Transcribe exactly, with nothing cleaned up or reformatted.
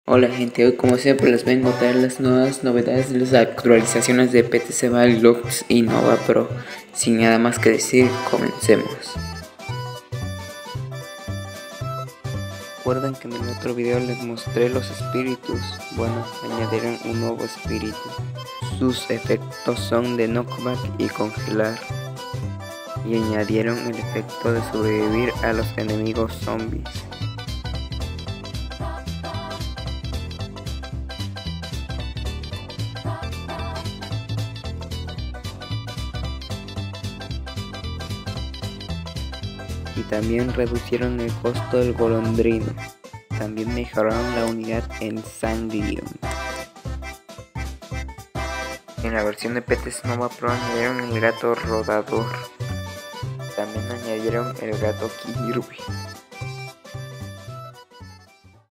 Hola gente, hoy como siempre les vengo a traer las nuevas novedades de las actualizaciones de P T C Valglux y Nova Pro. Sin nada más que decir, comencemos. Recuerden que en el otro video les mostré los espíritus. Bueno, añadieron un nuevo espíritu. Sus efectos son de knockback y congelar. Y añadieron el efecto de sobrevivir a los enemigos zombies. Y también reducieron el costo del golondrino. También mejoraron la unidad en Sangrium. En la versión de P T C Nova Pro añadieron el gato rodador. También añadieron el gato Kirby.